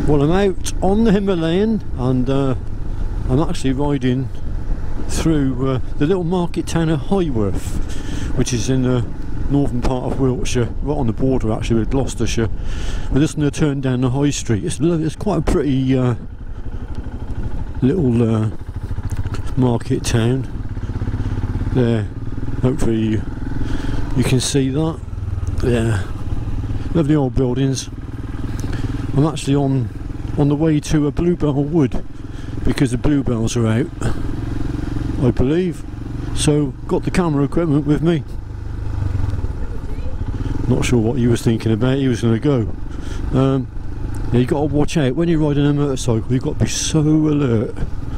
Well, I'm out on the Himalayan, and I'm actually riding through the little market town of Highworth, which is in the northern part of Wiltshire, right on the border actually with Gloucestershire. We're just going to turn down the high street. It's quite a pretty little market town there. Hopefully you can see that. Yeah, lovely old buildings. I'm actually on the way to a Bluebell wood because the bluebells are out, I believe. So got the camera equipment with me. Not sure what he was thinking about. He was going to go. Yeah, you got to watch out when you're riding a motorcycle. You've got to be so alert.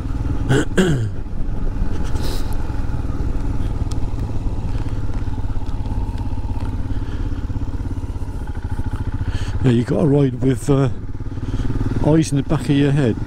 Yeah, you got to ride with eyes in the back of your head.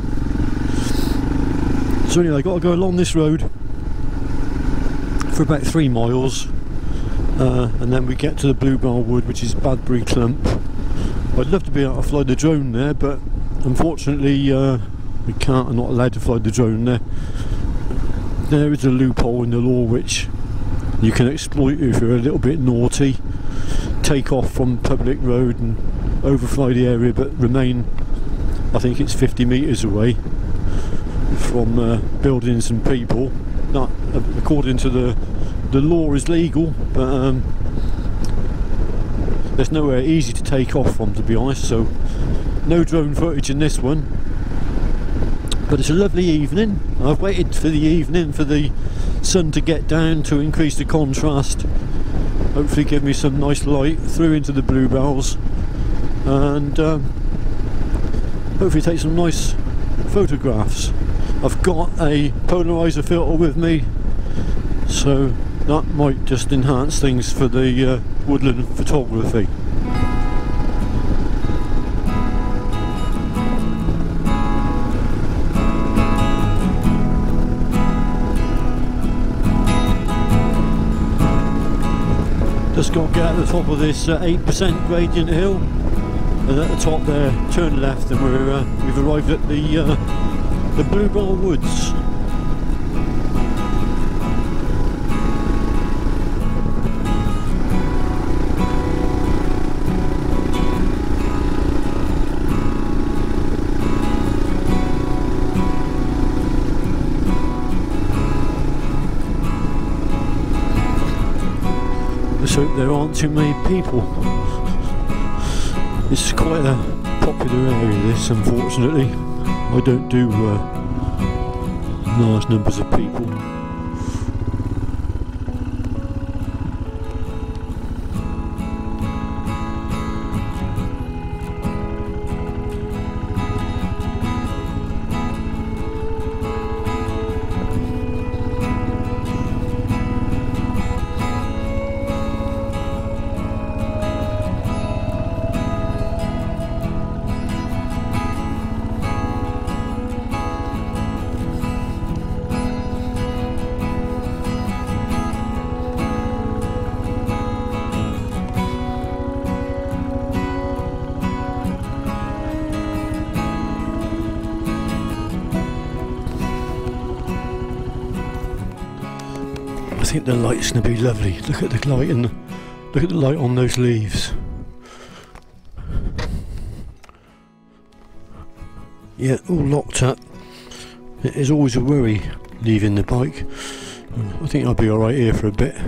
So anyway, I got to go along this road for about 3 miles, and then we get to the Bluebell wood, which is Badbury Clump. I'd love to be able to fly the drone there, but unfortunately we can't. I'm not allowed to fly the drone there. There is a loophole in the law which you can exploit if you're a little bit naughty. Take off from public road and overfly the area, but remain, I think it's 50 metres away from buildings and people. That, according to the law, is legal, but there's nowhere easy to take off from, to be honest. So no drone footage in this one, but it's a lovely evening. I've waited for the evening for the sun to get down to increase the contrast, hopefully give me some nice light through into the bluebells, and hopefully take some nice photographs. I've got a polarizer filter with me, so that might just enhance things for the woodland photography. Just got to get at the top of this 8% gradient hill, and at the top there, turn left, and we've arrived at the Bluebell woods. Let's hope there aren't too many people. It's quite a popular area, this, unfortunately. I don't do large numbers of people. I think the light's going to be lovely. Look at the light and look at the light on those leaves. Yeah, all locked up. It is always a worry leaving the bike. I think I'll be alright here for a bit.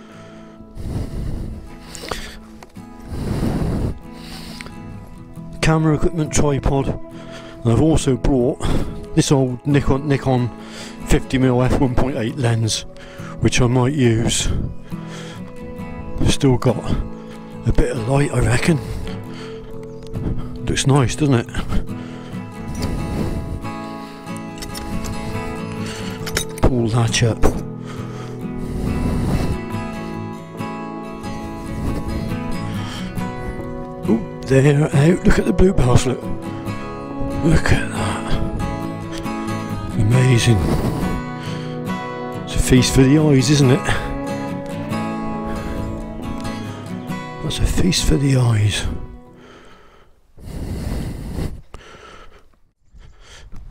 Camera equipment, tripod, and I've also brought this old Nikon 50mm f1.8 lens, which I might use. Still got a bit of light, I reckon. Looks nice, doesn't it? Pull that up. Oh, they're out. Look at the bluebells, look. Look at that. Amazing. It's a feast for the eyes, isn't it? That's a feast for the eyes.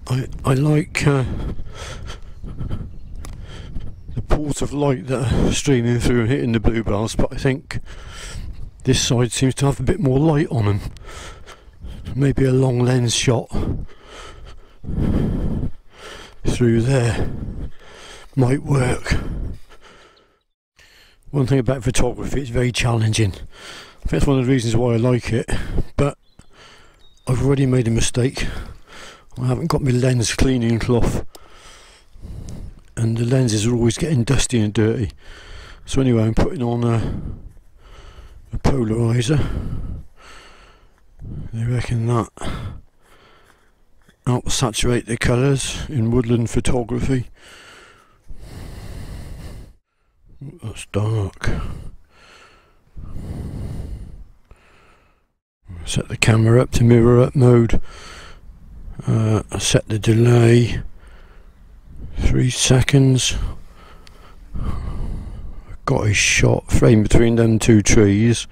I like the pools of light that are streaming through and hitting the bluebells, but I think this side seems to have a bit more light on them. Maybe a long lens shot through there might work. One thing about photography, it's very challenging. I think that's one of the reasons why I like it, but I've already made a mistake. I haven't got my lens cleaning cloth, and the lenses are always getting dusty and dirty. So anyway, I'm putting on a polarizer. They reckon that helps saturate the colours in woodland photography. That's dark. Set the camera up to mirror up mode. Set the delay 3 seconds. Got a shot frame between them two trees.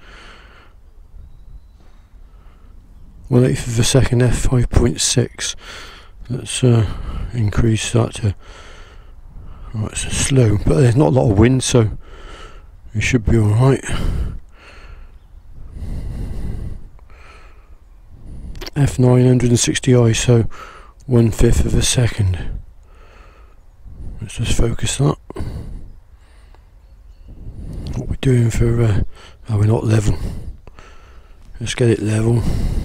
1/8 of a second, f5.6. Let's increase that to. Oh, it's slow, but there's not a lot of wind, so it should be alright. f960 ISO, 1/5 of a second. Let's just focus that. What we're doing for oh, we're not level. Let's get it level.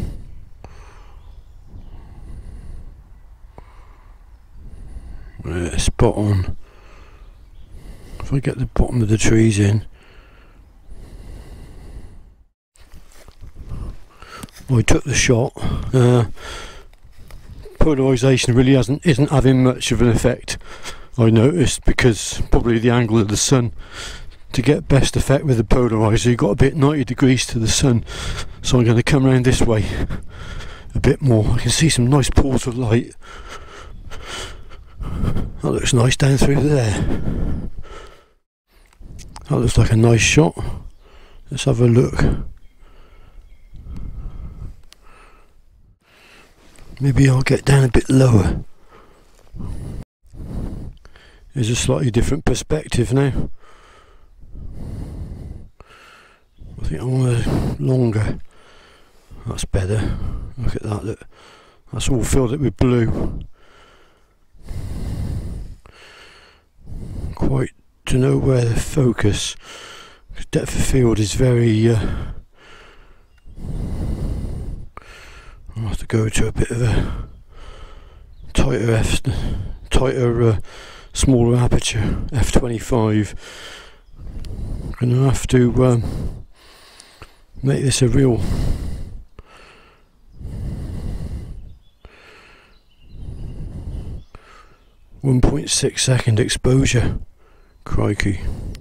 Spot on. If I get the bottom of the trees in. I took the shot. Polarisation really isn't having much of an effect, I noticed, because probably the angle of the sun. To get best effect with the polarizer, you've got to be at 90 degrees to the sun. So I'm going to come around this way a bit more. I can see some nice pools of light. That looks nice down through there. That looks like a nice shot. Let's have a look. Maybe I'll get down a bit lower. There's a slightly different perspective now. I think I want a longer. That's better. Look at that. Look. That's all filled up with blue. Quite to know where the focus. Depth of field is very. I'll have to go to a bit of a tighter, smaller aperture, f25. I'm going to have to make this a real 1.6 second exposure. Crikey.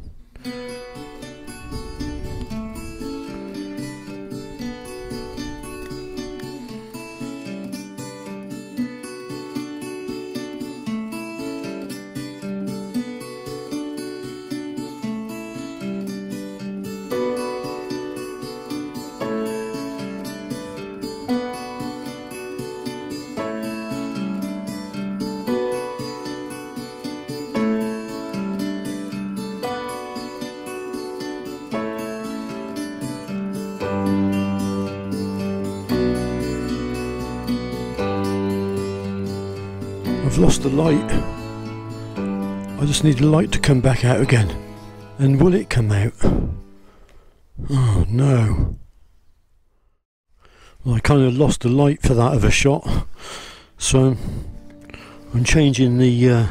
I've lost the light. I just need the light to come back out again. And will it come out? Oh no. Well, I kind of lost the light for that of a shot. So I'm changing the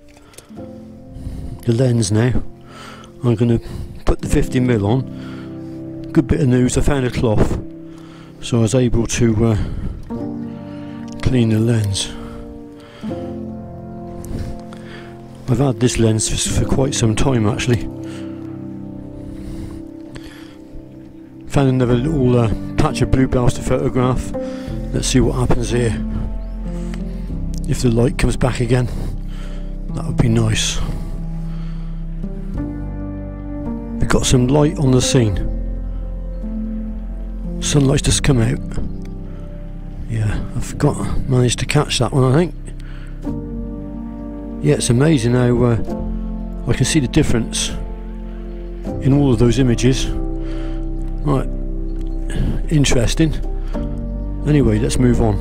lens now. I'm going to put the 50mm on. Good bit of news, I found a cloth. So I was able to clean the lens. I've had this lens for quite some time actually. Found another little patch of bluebells to photograph. Let's see what happens here. If the light comes back again, that would be nice. We've got some light on the scene. Sunlight's just come out. Yeah, I've managed to catch that one, I think. Yeah, it's amazing how I can see the difference in all of those images. Right, interesting. Anyway, let's move on.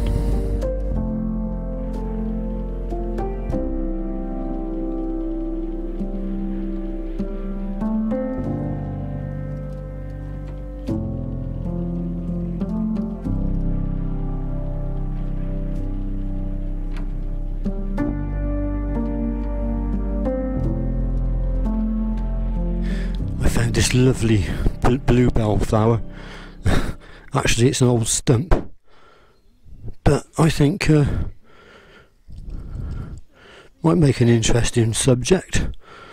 I found this lovely bluebell flower. Actually, it's an old stump, but I think might make an interesting subject.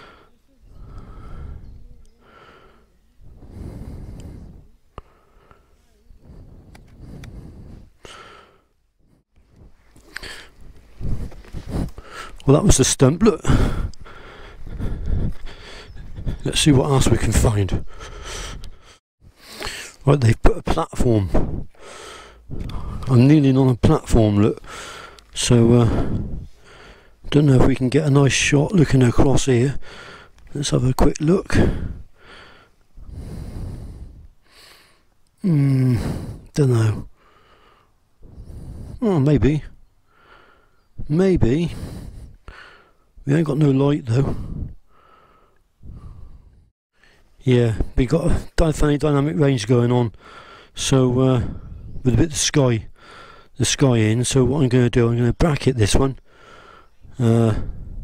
Well, that was the stump. Look. Let's see what else we can find. Right, they've put a platform. I'm kneeling on a platform, look. So, don't know if we can get a nice shot looking across here. Let's have a quick look. Don't know. Oh, maybe. Maybe. We ain't got no light though. Yeah, we got a funny dynamic range going on. So with a bit of the sky in. So what I'm going to do, I'm going to bracket this one. And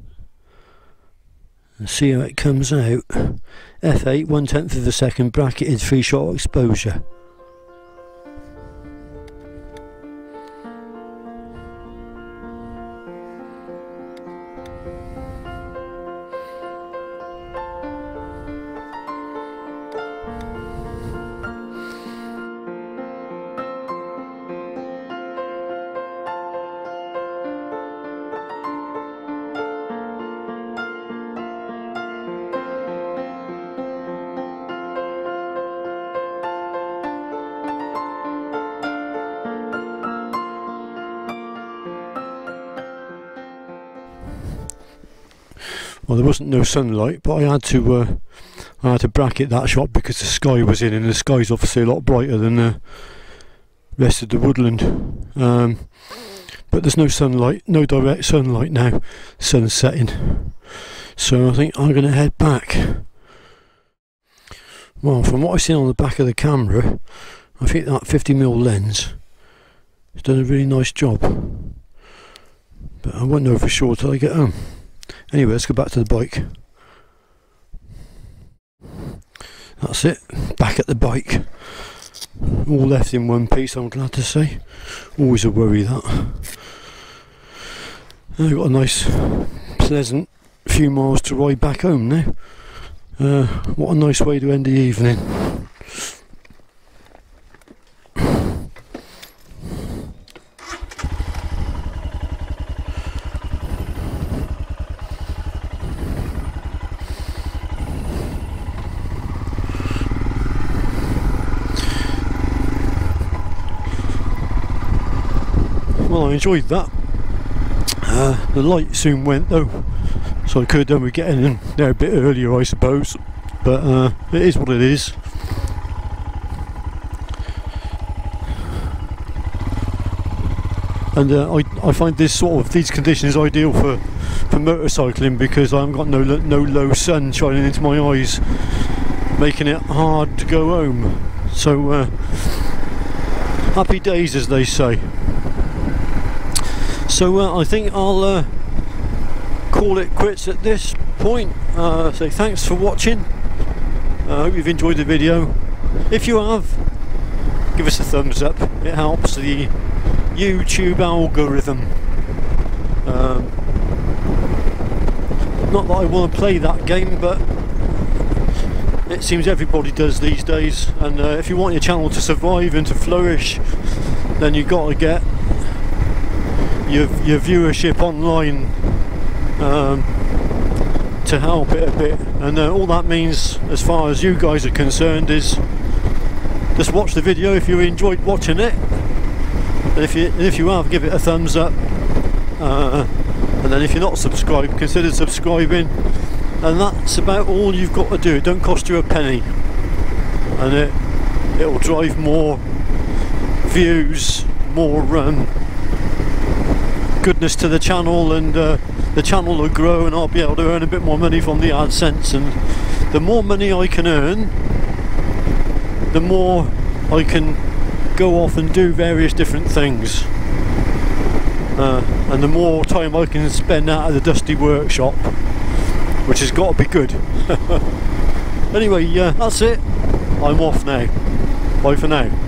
see how it comes out. F8, 1/10 of a second, bracketed 3-shot exposure. Well, there wasn't no sunlight, but I had to bracket that shot because the sky was in, and the sky's obviously a lot brighter than the rest of the woodland. But there's no sunlight, no direct sunlight now. Sun's setting, so I think I'm going to head back. Well, from what I've seen on the back of the camera, I think that 50mm lens has done a really nice job. But I won't know for sure till I get home. Anyway, let's go back to the bike. That's it, back at the bike. All left in one piece, I'm glad to say. Always a worry that. I've got a nice, pleasant few miles to ride back home now. What a nice way to end the evening. Well, I enjoyed that. The light soon went though, so I could have done with getting in there a bit earlier, I suppose, but it is what it is. And I find this these conditions ideal for motorcycling, because I haven't got no low sun shining into my eyes, making it hard to go home. So happy days, as they say. So I think I'll call it quits at this point. Say thanks for watching. I hope you've enjoyed the video. If you have, give us a thumbs up. It helps the YouTube algorithm. Not that I want to play that game, but it seems everybody does these days. And if you want your channel to survive and to flourish, then you've got to get your viewership online to help it a bit, and all that means, as far as you guys are concerned, is just watch the video if you enjoyed watching it, and if you have, give it a thumbs up, and then if you're not subscribed, consider subscribing, and that's about all you've got to do. It don't cost you a penny, and it'll drive more views, more goodness to the channel, and the channel will grow, and I'll be able to earn a bit more money from the AdSense. And the more money I can earn, the more I can go off and do various different things, and the more time I can spend out of the dusty workshop, which has got to be good. Anyway, that's it. I'm off now. Bye for now.